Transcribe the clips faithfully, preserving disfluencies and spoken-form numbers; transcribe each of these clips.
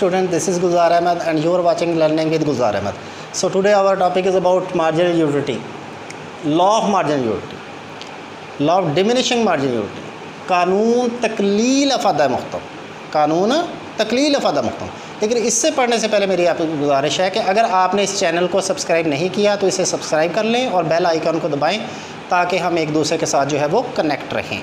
student, this is Gulzar Ahmed and you are watching Learning with Gulzar Ahmed. So today our topic is about marginal utility, law of marginal utility, law of diminishing marginal utility, कानून तकलील अफादा मुख्तम, कानून तकलील अफादा मुख्तम। लेकिन इससे पढ़ने से पहले मेरी आपको गुजारिश है कि अगर आपने इस चैनल को सब्सक्राइब नहीं किया तो इसे सब्सक्राइब कर लें और बेल आइकन को दबाएं ताकि हम एक दूसरे के साथ जो है वो कनेक्ट रहें।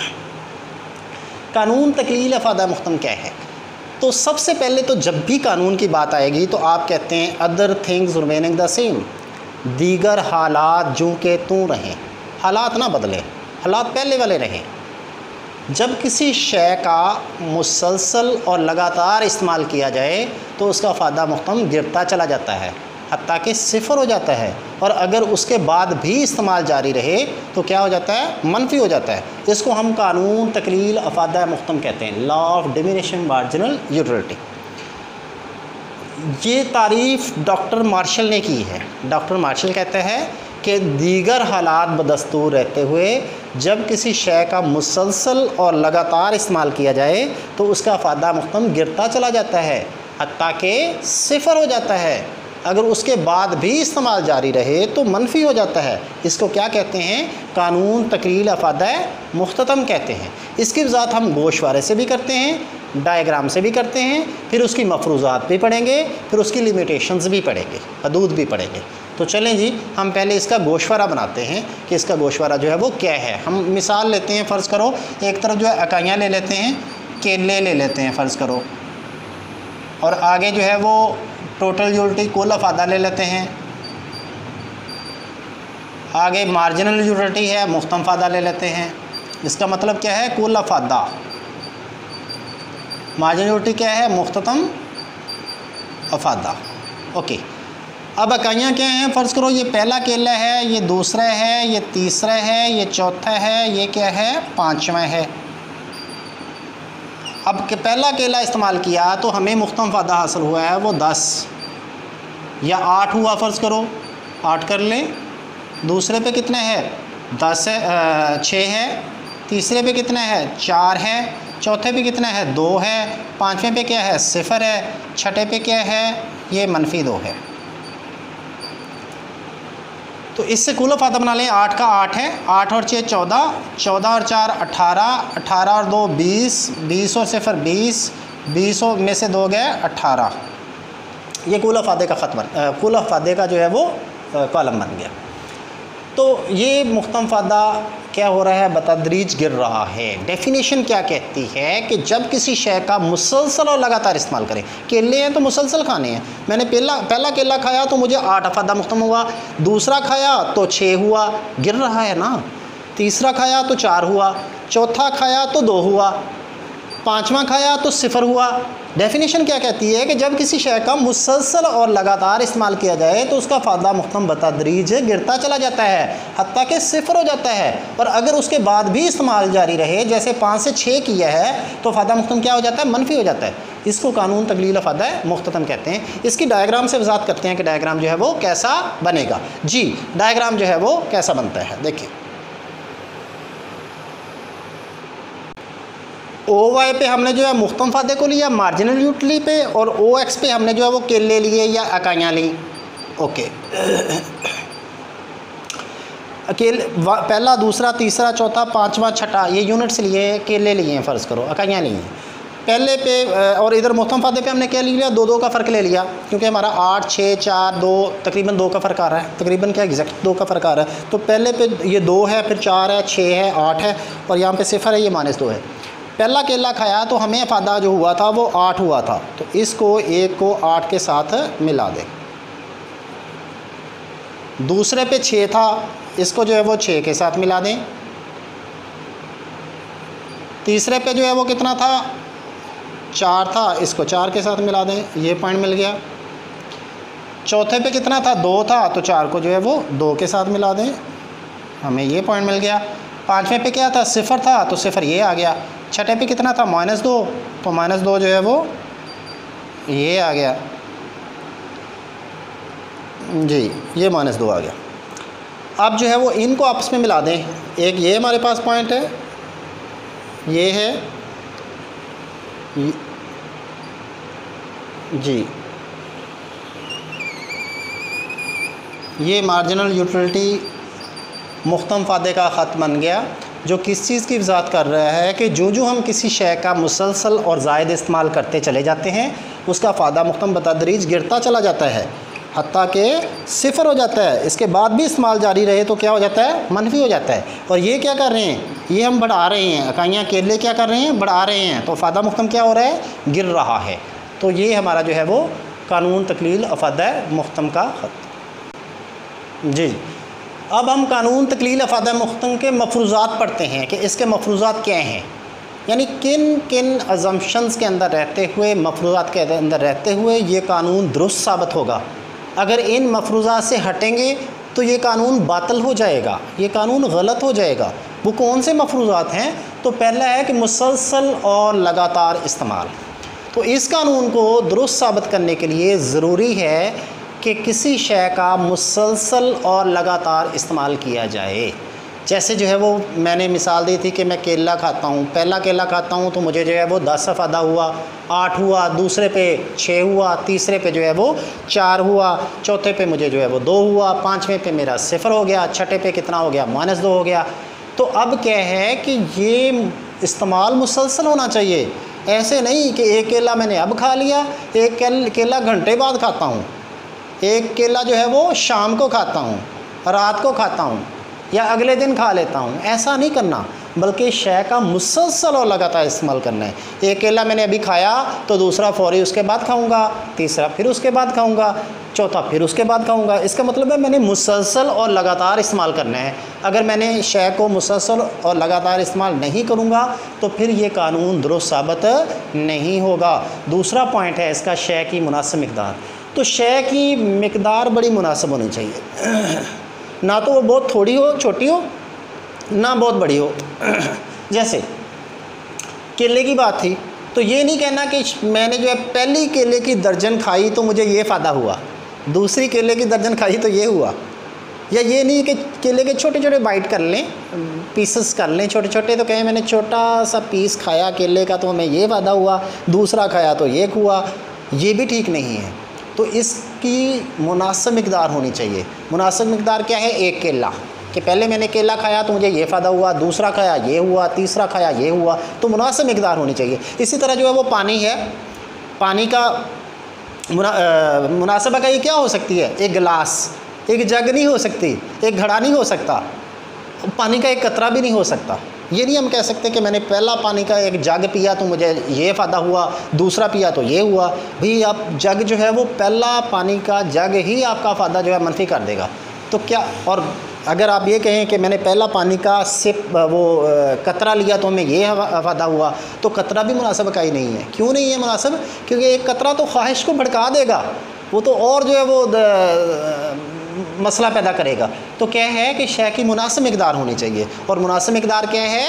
कानून तकलील अफादा मुख्तम क्या है? तो सबसे पहले तो जब भी कानून की बात आएगी तो आप कहते हैं other things remaining the same, दीगर हालात जो के तू रहें, हालात ना बदलें, हालात पहले वाले रहें। जब किसी शय का मुसलसल और लगातार इस्तेमाल किया जाए तो उसका फ़ायदा मुख्तम गिरता चला जाता है हत्ता कि सिफर हो जाता है, और अगर उसके बाद भी इस्तेमाल जारी रहे तो क्या हो जाता है? मनफी हो जाता है। इसको हम कानून तकलील अफादा मुख्तम कहते हैं, law of diminishing marginal utility. ये तारीफ़ डॉक्टर मार्शल ने की है। डॉक्टर मार्शल कहते हैं कि दीगर हालात बदस्तूर रहते हुए जब किसी शय का मुसलसल और लगातार इस्तेमाल किया जाए तो उसका फ़ायदा मुख्तम गिरता चला जाता है हत्ता कि सिफर हो जाता है, अगर उसके बाद भी इस्तेमाल जारी रहे तो मनफी हो जाता है। इसको क्या कहते हैं? कानून तकलील अफादा मुख्ततम कहते हैं। इसकी वजाहत हम गोशवारे से भी करते हैं, डायग्राम से भी करते हैं, फिर उसकी मफरूज़ात भी पढ़ेंगे, फिर उसकी लिमिटेशंस भी पढ़ेंगे, हदूद भी पढ़ेंगे। तो चलें जी, हम पहले इसका गोशवारा बनाते हैं कि इसका गोशवारा जो है वो क्या है। हम मिसाल लेते हैं, फ़र्ज़ करो एक तरफ जो है अकाइयाँ ले लेते हैं, केले ले लेते हैं फ़र्ज़ करो, और आगे जो है वो टोटल यूटिलिटी कुल अफादा ले लेते हैं, आगे मार्जिनल यूटिलिटी है मुख्तम फ़ायदा ले लेते हैं। इसका मतलब क्या है? कुल अफादा। मार्जिनल यूटिलिटी क्या है? मुख्ततम अफादा। ओके, अब इकाइयाँ क्या हैं? फ़र्ज़ करो ये पहला केला है, ये दूसरा है, ये तीसरा है, ये चौथा है, ये क्या है? पाँचवा है। अब के पहला केला इस्तेमाल किया तो हमें मुख्तम फ़ायदा हासिल हुआ है वो दस या आठ हुआ, फ़र्ज़ करो आठ कर लें। दूसरे पे कितने है? दस है, छः है। तीसरे पे कितना है? चार है। चौथे पे कितना है? दो है। पाँचवें पे क्या है? सिफर है। छठे पे क्या है? ये मनफी दो है। तो इससे कुल फ़ायदा बना लें। आठ का आठ है, आठ और छः चौदह, चौदह और चार अठारह, अठारह और दो बीस, बीस और सिफर बीस, बीस में से दो गए अठारह। ये कुल फ़ायदे का ख़त्म, कुल फ़ायदे का जो है वो कॉलम बन गया। तो ये मुख्तम फ़ायदा क्या हो रहा है? बतदरीज गिर रहा है। डेफिनेशन क्या कहती है कि जब किसी शय का मुसलसल और लगातार इस्तेमाल करें, केले हैं तो मुसलसल खाने हैं, मैंने पहला पहला केला खाया तो मुझे आठ फ़ायदा मुख्तम हुआ, दूसरा खाया तो छः हुआ, गिर रहा है ना। तीसरा खाया तो चार हुआ, चौथा खाया तो दो हुआ, पाँचवा खाया तो सिफर हुआ। डेफिनेशन क्या कहती है कि जब किसी शय का मुसलसल और लगातार इस्तेमाल किया जाए तो उसका फ़ायदा मुख्तम बतदरीज गिरता चला जाता है हत्ता कि सिफर हो जाता है, और अगर उसके बाद भी इस्तेमाल जारी रहे, जैसे पाँच से छः किया है, तो फ़ायदा मुख्तम क्या हो जाता है? मनफी हो जाता है। इसको कानून तकलील फ़ायदा मुख्ततम कहते हैं। इसकी डायग्राम से वजाहत करते हैं कि डायग्राम जो है वो कैसा बनेगा। जी, डायग्राम जो है वो कैसा बनता है, देखिए। ओ वाई पे हमने जो है मुख्तम फ़ायदे को लिया मार्जिनल यूटिलिटी पे, और ओ एक्स पे हमने जो है वो केले लिए या इकाइयाँ ली। ओके, अकेले पहला, दूसरा, तीसरा, चौथा, पाँचवा, छठा, ये यूनिट्स लिए, केले लिए हैं फ़र्ज़ करो, इकाइयाँ ली हैं पहले पे, और इधर मुख्तम फ़ायदे पे हमने क्या ले लिया? दो दो का फ़र्क ले लिया, क्योंकि हमारा आठ, छः, चार, दो, तकरीबन दो का फ़र्क आ रहा है, तकरीबन क्या एग्जैक्ट दो का फ़र्क आ रहा है। तो पहले पे ये दो है, फिर चार है, छः है, आठ है, और यहाँ पे सिफर है, ये माइनस दो है। पहला केला खाया तो हमें फ़ायदा जो हुआ था वो आठ हुआ था, तो इसको एक को आठ के साथ मिला दें। दूसरे पे छः था, इसको जो है वो छः के साथ मिला दें। तीसरे पे जो है वो कितना था? चार था, इसको चार के साथ मिला दें, ये पॉइंट मिल गया। चौथे पे कितना था? दो था, तो चार को जो है वो दो के साथ मिला दें, हमें ये पॉइंट मिल गया। पाँचवें पे क्या था? सिफर था, तो सिफर ये आ गया। छठे पे कितना था? माइनस दो, तो माइनस दो जो है वो ये आ गया जी, ये माइनस दो आ गया। अब जो है वो इनको आपस में मिला दें। एक ये हमारे पास पॉइंट है, ये है, जी, ये मार्जिनल यूटिलिटी मुख्तम फ़ायदे का ख़त बन गया, जो किस चीज़ की वजाहत कर रहा है कि जो जो हम किसी शय का मुसलसल और ज़ायद इस्तेमाल करते चले जाते हैं, उसका फ़ायदा मुख्तम बतदरीज गिरता चला जाता है, हत्ता कि सिफर हो जाता है। इसके बाद भी इस्तेमाल जारी रहे तो क्या हो जाता है, मनफी हो जाता है। और ये क्या कर रहे हैं, ये हम बढ़ा रहे हैं, इकाइयाँ केले क्या कर रहे हैं, बढ़ा रहे हैं, तो फ़ायदा मुख्तम क्या हो रहा है, गिर रहा है। तो ये हमारा जो है वो कानून तकलील अफ़ादा मुख्तम का ख़त। जी, अब हम कानून तकलील अफ़ादा मुख्तम के मफरूज़ात पढ़ते हैं कि इसके मफरूज़ात क्या हैं, यानी किन किन अज़म्पशंस के अंदर रहते हुए, मफरूज़ात के अंदर रहते हुए ये कानून दुरुस्त साबित होगा। अगर इन मफरूज़ात से हटेंगे तो ये कानून बातिल हो जाएगा, ये कानून गलत हो जाएगा। वो कौन से मफरूज़ात हैं, तो पहला है कि मुसलसल और लगातार इस्तेमाल। तो इस कानून को दुरुस्त साबित करने के लिए ज़रूरी है कि किसी शय का मुसलसल और लगातार इस्तेमाल किया जाए। जैसे जो है वो मैंने मिसाल दी थी कि मैं केला खाता हूँ, पहला केला खाता हूँ तो मुझे जो है वो दस फ़ायदा हुआ, आठ हुआ, दूसरे पे छः हुआ, तीसरे पे जो है वो चार हुआ, चौथे पे मुझे जो है वो दो हुआ, पाँचवें पे मेरा सिफर हो गया, छठे पे कितना हो गया, माइनस दो हो गया। तो अब क्या है कि ये इस्तेमाल मुसलसल होना चाहिए, ऐसे नहीं कि एक केला मैंने अब खा लिया, एक केला घंटे बाद खाता हूँ, एक केला जो है वो शाम को खाता हूँ, रात को खाता हूँ या अगले दिन खा लेता हूँ, ऐसा नहीं करना, बल्कि शय का मुसलसल और लगातार इस्तेमाल करना है। एक केला मैंने अभी खाया तो दूसरा फौरी उसके बाद खाऊंगा, तीसरा फिर उसके बाद खाऊंगा, चौथा फिर उसके बाद खाऊंगा। इसका मतलब है मैंने मुसलसल और लगातार इस्तेमाल करना है। अगर मैंने शय को मुसलसल और लगातार इस्तेमाल नहीं करूँगा तो फिर ये कानून दुरुस्त साबित नहीं होगा। दूसरा पॉइंट है इसका शय की मुनासिब मिकदार। तो शय की मिकदार बड़ी मुनासिब होनी चाहिए, ना तो वो बहुत थोड़ी हो, छोटी हो, ना बहुत बड़ी हो। जैसे केले की बात थी तो ये नहीं कहना कि मैंने जो है पहली केले की दर्जन खाई तो मुझे ये फ़ायदा हुआ, दूसरी केले की दर्जन खाई तो ये हुआ, या ये नहीं कि केले के छोटे छोटे बाइट कर लें, पीसेस कर लें छोटे छोटे, तो कहें मैंने छोटा सा पीस खाया केले का तो हमें ये फ़ायदा हुआ, दूसरा खाया तो ये हुआ, ये भी ठीक नहीं है। तो इसकी मुनासिब मिकदार होनी चाहिए। मुनासिब मिकदार क्या है, एक केला, कि पहले मैंने केला खाया तो मुझे ये फ़ायदा हुआ, दूसरा खाया ये हुआ, तीसरा खाया ये हुआ, तो मुनासिब मिकदार होनी चाहिए। इसी तरह जो है वो पानी है, पानी का मुना, मुनासिबा का ये क्या हो सकती है, एक गिलास, एक जग नहीं हो सकती, एक घड़ा नहीं हो सकता, पानी का एक कतरा भी नहीं हो सकता। ये नहीं हम कह सकते कि मैंने पहला पानी का एक जग पिया तो मुझे ये फ़ायदा हुआ, दूसरा पिया तो ये हुआ। भाई आप जग जो है वो पहला पानी का जग ही आपका फ़ायदा जो है मनफी कर देगा। तो क्या, और अगर आप ये कहें कि मैंने पहला पानी का सिप वो कतरा लिया तो हमें ये फ़ायदा हुआ, तो कतरा भी मुनासिब का ही नहीं है। क्यों नहीं है मुनासिब, क्योंकि एक कतरा तो ख्वाहिश को भड़का देगा, वो तो और जो है वो द, मसला पैदा करेगा। तो क्या है कि शय की मुनासिब मिकदार होनी चाहिए। और मुनासिब मिकदार क्या है,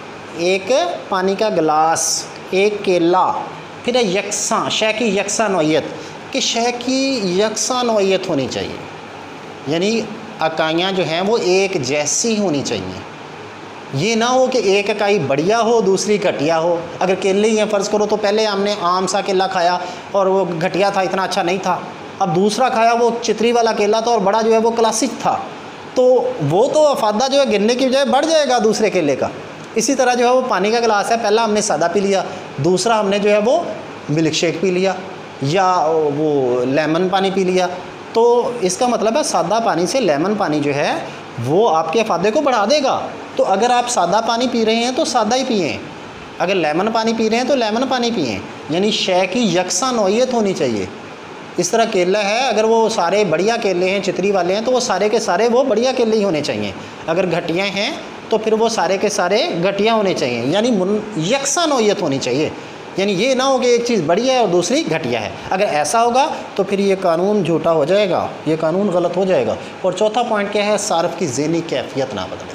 एक पानी का गिलास, एक केला, फिर यकसां, शय की यकसां नौइयत, कि शय की यकसां नौइयत होनी चाहिए, यानी इकाइयाँ जो हैं वो एक जैसी होनी चाहिए। ये ना हो कि एक इकाई बढ़िया हो दूसरी घटिया हो। अगर केले ही हैं फ़र्ज़ करो, तो पहले हमने आम सा केला खाया और वो घटिया था, इतना अच्छा नहीं था, अब दूसरा खाया वो चितरी वाला केला था और बड़ा जो है वो क्लासिक था, तो वो तो फ़ायदा जो है गिरने की बजाय बढ़ जाएगा दूसरे केले का। इसी तरह जो है वो पानी का गिलास है, पहला हमने सादा पी लिया, दूसरा हमने जो है वो मिल्क शेक पी लिया या वो लेमन पानी पी लिया, तो इसका मतलब है सादा पानी से लेमन पानी जो है वो आपके फ़ायदे को बढ़ा देगा। तो अगर आप सादा पानी पी रहे हैं तो सादा ही पिएँ, अगर लेमन पानी पी रहे हैं तो लेमन पानी पिएँ, यानी शय की यकसा नौइयत होनी चाहिए। इस तरह केला है, अगर वो सारे बढ़िया केले हैं, चितरी वाले हैं, तो वो सारे के सारे वो बढ़िया केले ही होने चाहिए। अगर घटिया हैं तो फिर वो सारे के सारे घटिया होने चाहिए, यानी यकसा नौइयत होनी चाहिए। यानी ये ना हो कि एक चीज़ बढ़िया है और दूसरी घटिया है। अगर ऐसा होगा तो फिर ये कानून झूठा हो जाएगा, ये कानून गलत हो जाएगा। और चौथा पॉइंट क्या है, सार्फ की ज़हनी कैफियत ना बदले।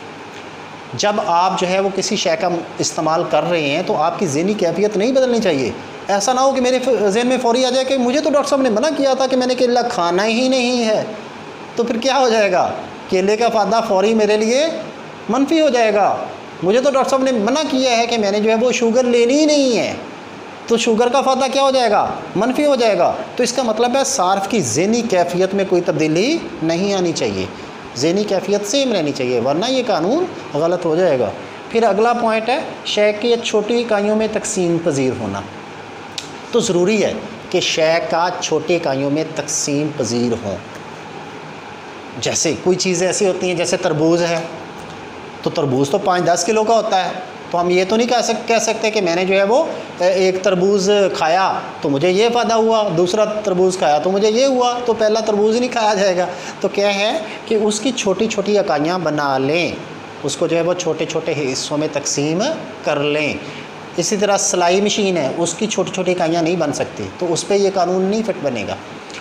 जब आप जो है वो किसी शय का इस्तेमाल कर रहे हैं तो आपकी ज़हनी कैफियत नहीं बदलनी चाहिए। ऐसा ना हो कि मेरे जहन में फ़ौरी आ जाए कि मुझे तो डॉक्टर साहब ने मना किया था कि मैंने केला खाना ही नहीं है, तो फिर क्या हो जाएगा, केले का फ़ायदा फ़ौरी मेरे लिए मनफी हो जाएगा। मुझे तो डॉक्टर साहब ने मना किया है कि मैंने जो है वो शुगर लेनी ही नहीं है, तो शुगर का फ़ायदा क्या हो जाएगा, मनफी हो जाएगा। तो इसका मतलब है सार्फ की ज़हनी कैफियत में कोई तब्दीली नहीं आनी चाहिए, ज़हनी कैफियत सेम रहनी चाहिए, वरना ये कानून गलत हो जाएगा। फिर अगला पॉइंट है शय की छोटी इकाइयों में तकसीम पजीर होना। तो ज़रूरी है कि शय का छोटी इकाइयों में तकसीम पजीर हों। जैसे कोई चीज़ें ऐसी होती हैं, जैसे तरबूज है, तो तरबूज तो पाँच दस किलो का होता है, तो हम ये तो नहीं कह सक कह सकते कि मैंने जो है वो एक तरबूज खाया तो मुझे ये फ़ायदा हुआ, दूसरा तरबूज खाया तो मुझे ये हुआ, तो पहला तरबूज ही नहीं खाया जाएगा। तो क्या है कि उसकी छोटी छोटी इकाइयाँ बना लें, उसको जो है वो छोटे छोटे हिस्सों में तकसीम कर लें। इसी तरह सिलाई मशीन है, उसकी छोटी छोटी इकाइयाँ नहीं बन सकती, तो उस पर यह कानून नहीं फिट बनेगा।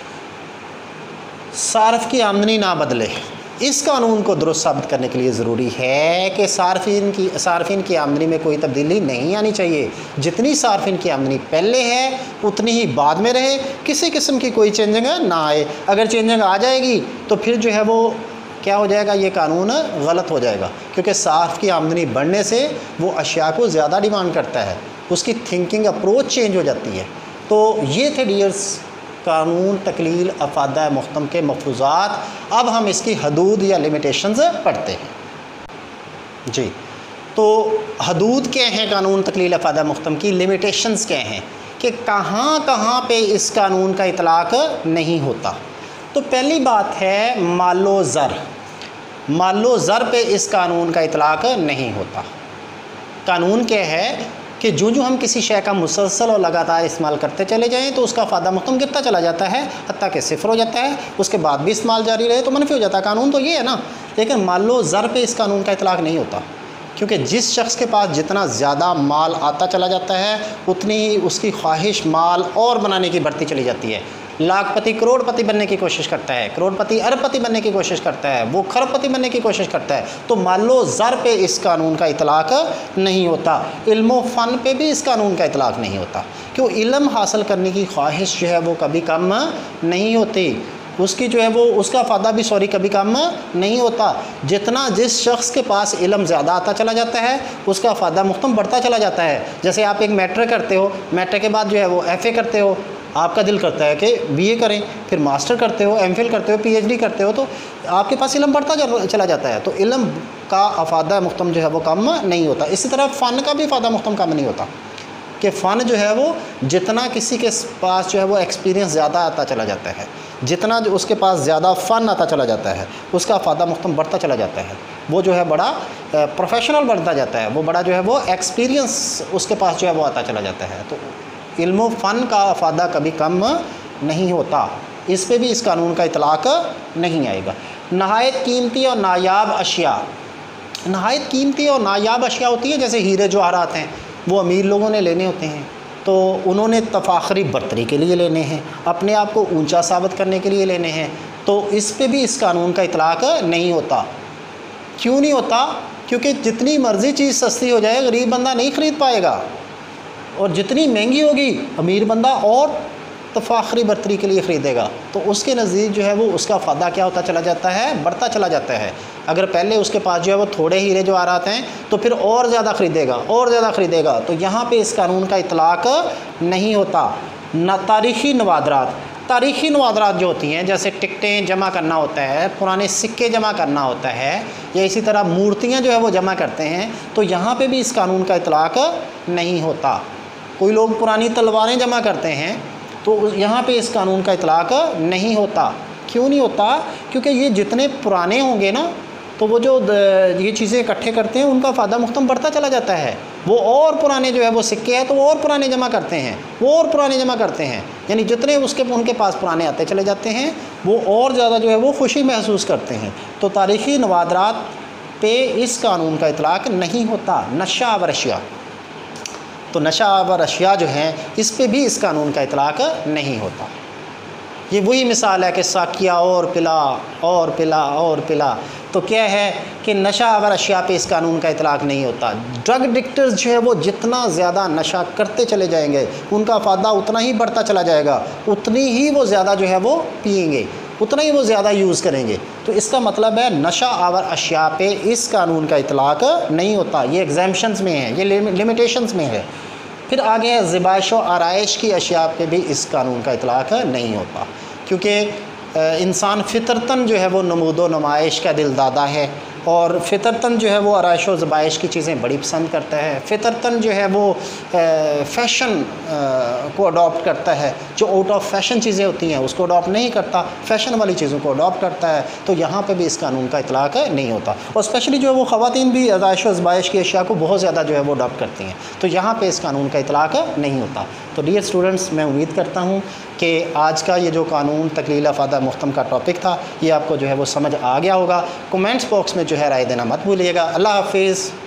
सार्फ की आमदनी ना बदले, इस कानून को दुरुस्त साबित करने के लिए ज़रूरी है कि सार्फिन की सार्फिन की आमदनी में कोई तब्दीली नहीं आनी चाहिए। जितनी सार्फिन की आमदनी पहले है उतनी ही बाद में रहे, किसी किस्म की कोई चेंजिंग ना आए। अगर चेंजिंग आ जाएगी तो फिर जो है वो क्या हो जाएगा, ये कानून गलत हो जाएगा, क्योंकि सार्फ की आमदनी बढ़ने से वो अशिया को ज़्यादा डिमांड करता है, उसकी थिंकिंग अप्रोच चेंज हो जाती है। तो ये थे डियर्स कानून तकलील अफादा मुख्तम के मफरूज़ात। अब हम इसकी हदूद या लिमिटेशंस पढ़ते हैं। जी, तो हदूद क्या हैं कानून तकलील अफादा मुख्तम की, लिमिटेशंस क्या हैं कि कहाँ कहाँ पे इस कानून का इतलाक़ नहीं होता। तो पहली बात है मालो ज़र, मालो ज़र पे इस कानून का इतलाक़ नहीं होता। कानून क्या है कि जो जो हम किसी शय का मुसलसल और लगातार इस्तेमाल करते चले जाएं तो उसका फ़ायदा मुख्तम गिरता चला जाता है, हत्ता कि सिफर हो जाता है, उसके बाद भी इस्तेमाल जारी रहे तो मनफी हो जाता है। कानून तो ये है ना, लेकिन मालो ज़र पे इस कानून का इतलाक़ नहीं होता, क्योंकि जिस शख्स के पास जितना ज़्यादा माल आता चला जाता है उतनी ही उसकी ख्वाहिश माल और बनाने की बढ़ती चली जाती है। लाखपति करोड़पति बनने की कोशिश करता है, करोड़पति अरबपति बनने की कोशिश करता है, वो खरबपति बनने की कोशिश करता है। तो मालो ज़र पे इस कानून का इतलाक़ नहीं होता। इल्म फ़न पे भी इस कानून का इतलाक़ नहीं होता, क्यों इल्म हासिल करने की ख्वाहिश जो है वो कभी कम नहीं होती, उसकी जो है वो उसका फ़ायदा भी सॉरी कभी कम नहीं होता। जितना जिस शख्स के पास इल्म ज़्यादा आता चला जाता है उसका फ़ायदा मुख्तम बढ़ता चला जाता है। जैसे आप एक मैट्रिक करते हो, मैट्रिक के बाद जो है वो एफ़ ए करते हो, आपका दिल करता है कि बी ए करें, फिर मास्टर करते हो, एम फिल करते हो, पी एच डी करते हो, तो आपके पास इल्म बढ़ता चला जाता है। तो इल्म का फ़ायदा मुख्तम जो है वो कम नहीं होता। इसी तरह फ़न का भी फ़ायदा मुख्तम कम नहीं होता, कि फ़न जो है वो जितना किसी के पास जो है वो एक्सपीरियंस ज़्यादा आता चला जाता है, जितना जो उसके पास ज़्यादा फ़न आता चला जाता है उसका फ़ायदा मुख्तम बढ़ता चला जाता है, वो जो है बड़ा प्रोफेशनल बनता जाता है, वो बड़ा जो है वो एक्सपीरियंस उसके पास जो है वो आता चला जाता है। तो इल्म फ़न का फ़ायदा कभी कम नहीं होता, इस पे भी इस कानून का इतलाक़ नहीं आएगा। नहायत कीमती और नायाब अशिया, नहायत कीमती और नायाब अशिया होती है, जैसे हीरे जवाहरात हैं, वो अमीर लोगों ने लेने होते हैं, तो उन्होंने तफाखरी बर्तरी के लिए लेने हैं, अपने आप को ऊंचा साबित करने के लिए लेने हैं, तो इस पे भी इस कानून का इतलाक़ नहीं होता। क्यों नहीं होता? क्योंकि जितनी मर्ज़ी चीज़ सस्ती हो जाए गरीब बंदा नहीं ख़रीद पाएगा, और जितनी महंगी होगी अमीर बंदा और तफाखरी बर्तरी के लिए ख़रीदेगा। तो उसके नज़दीक जो है वो उसका फ़ायदा क्या होता चला जाता है, बढ़ता चला जाता है। अगर पहले उसके पास जो है वो थोड़े हीरे जवाहरात हैं तो फिर और ज़्यादा ख़रीदेगा और ज़्यादा ख़रीदेगा। तो यहाँ पे इस कानून का इतलाक़ नहीं होता। न तारीख़ी नवादरात, तारीख़ी नवादरात जो होती हैं, जैसे टिकटें जमा करना होता है, पुराने सिक्के जमा करना होता है, या इसी तरह मूर्तियाँ जो है वो जमा करते हैं, तो यहाँ पर भी इस कानून का इतलाक़ नहीं होता। कोई लोग पुरानी तलवारें जमा करते हैं तो यहाँ पे इस कानून का इतलाक़ नहीं होता। क्यों नहीं होता? क्योंकि ये जितने पुराने होंगे ना तो वो जो ये चीज़ें इकट्ठे करते हैं उनका फ़ायदा मुख्तम बढ़ता चला जाता है। वो और पुराने जो है वो सिक्के हैं तो वो और पुराने जमा करते हैं, वो और पुराने जमा करते हैं, यानी जितने उसके उनके पास पुराने आते चले जाते हैं वो और ज़्यादा जो है वो खुशी महसूस करते हैं। तो तारीख़ी नवादरात पे इस कानून का इतलाक़ नहीं होता। नशा व अशिया, तो नशा व अशिया जो हैं इस पे भी इस कानून का इतलाक़ नहीं होता। ये वही मिसाल है कि साकिया और पिला और पिला और पिला, तो क्या है कि नशा व अशिया पे इस कानून का इतलाक़ नहीं होता। ड्रग एडिक्टर्स जो है वो जितना ज़्यादा नशा करते चले जाएंगे उनका फ़ायदा उतना ही बढ़ता चला जाएगा, उतनी ही वो ज़्यादा जो है वो पिएंगे, उतना ही वो ज़्यादा यूज़ करेंगे। तो इसका मतलब है नशा आवर अशिया पे इस कानून का इतलाक़ नहीं होता। ये एग्जाम्पशंस में है, ये लिमिटेशंस में है। फिर आगे है ज़िबाइश व आराइश की अशिया पे भी इस कानून का इतलाक़ नहीं होता, क्योंकि इंसान फ़ितरतन जो है वो नमूद व नुमाइश का दिलदादा है और फ़ितरतन जो है वो आराइश व ज़बाइश की चीज़ें बड़ी पसंद करता है। फ़ितरतन जो है वो फ़ैशन को अडॉप्ट करता है, जो आउट ऑफ फैशन चीज़ें होती हैं उसको अडॉप्ट नहीं करता, फ़ैशन वाली चीज़ों को अडॉप्ट करता है। तो यहाँ पे भी इस कानून का इतलाक़ नहीं होता। और स्पेशली जो है वो ख़वातीन भी आराइश व ज़बाइश की अशिया को बहुत ज़्यादा जो है वो अडॉप्ट करती हैं, तो यहाँ पर इस कानून का इतलाक़ नहीं होता। तो डियर स्टूडेंट्स, मैं उम्मीद करता हूँ कि आज का ये जो कानून तकलील अफ़ादा मुख्तम का टॉपिक था, ये आपको जो है वो समझ आ गया होगा। कमेंट्स बॉक्स में जो है राय देना मत भूलिएगा। अल्लाह हाफ़िज़।